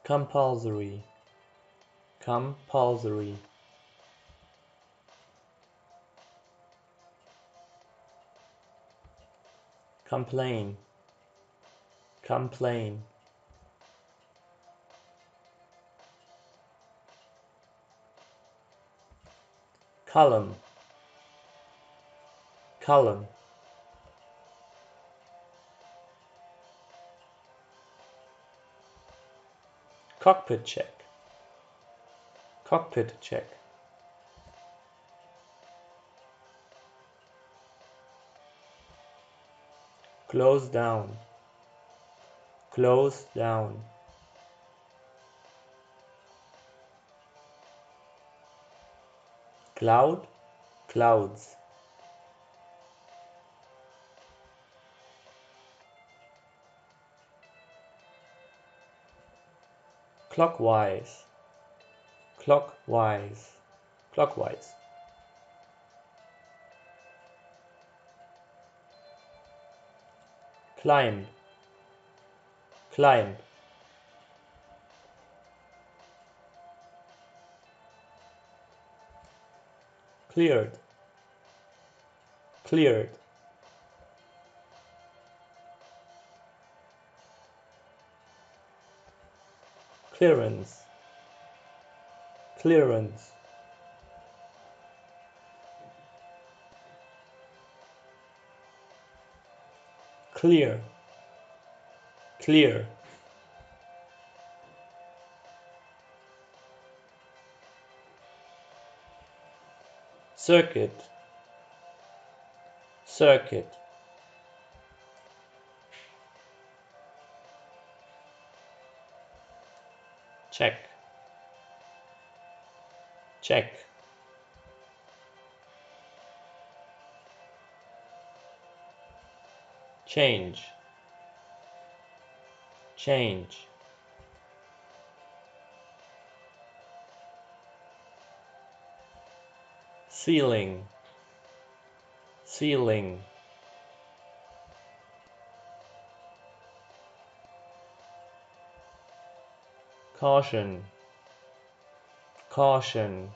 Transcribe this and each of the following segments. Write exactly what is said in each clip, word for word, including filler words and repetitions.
compulsory, compulsory. Complain, complain. Column, column. Cockpit check, cockpit check. Close down, close down. Cloud, clouds. Clockwise, clockwise, clockwise. Climb, climb. Cleared, cleared. Clearance, clearance. Clear, clear. Circuit, circuit. Check, check. Change, change. Ceiling, ceiling. Caution, caution.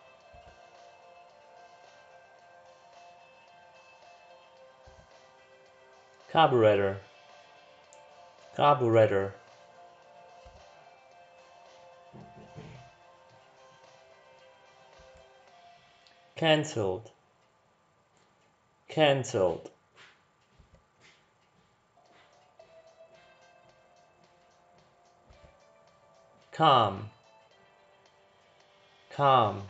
Carburetor, carburetor. Cancelled, cancelled. Calm, calm.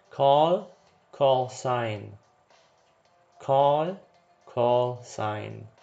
Call, call sign. Call, call sign.